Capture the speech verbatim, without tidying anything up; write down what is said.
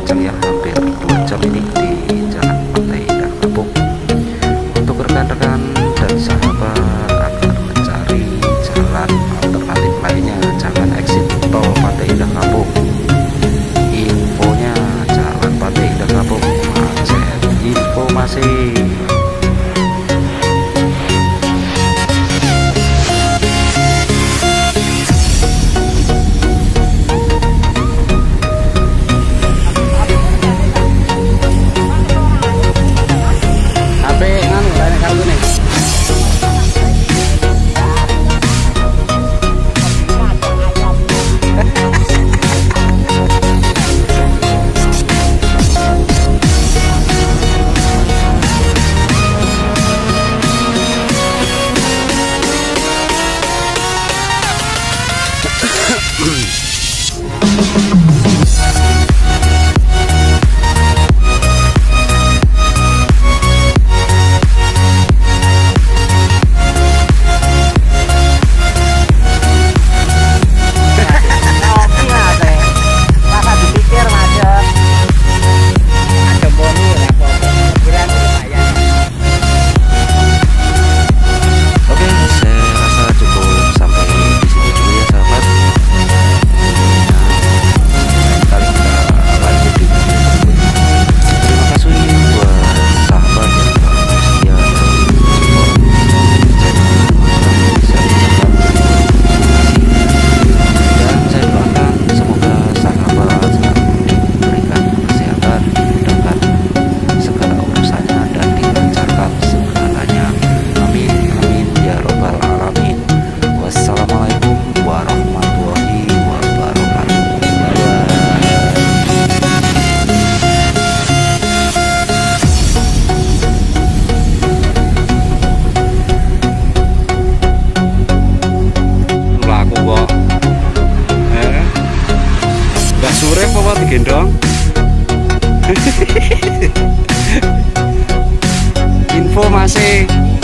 kencang ya, hampir dua jam ini di Jalan Pantai Indah Kapuk. Untuk rekan-rekan dan sahabat agar mencari jalan alternatif lainnya, jangan exit tol Pantai Indah Kapuk. Infonya Jalan Pantai Indah Kapuk macet, informasi. Surep apa digendong? Info masih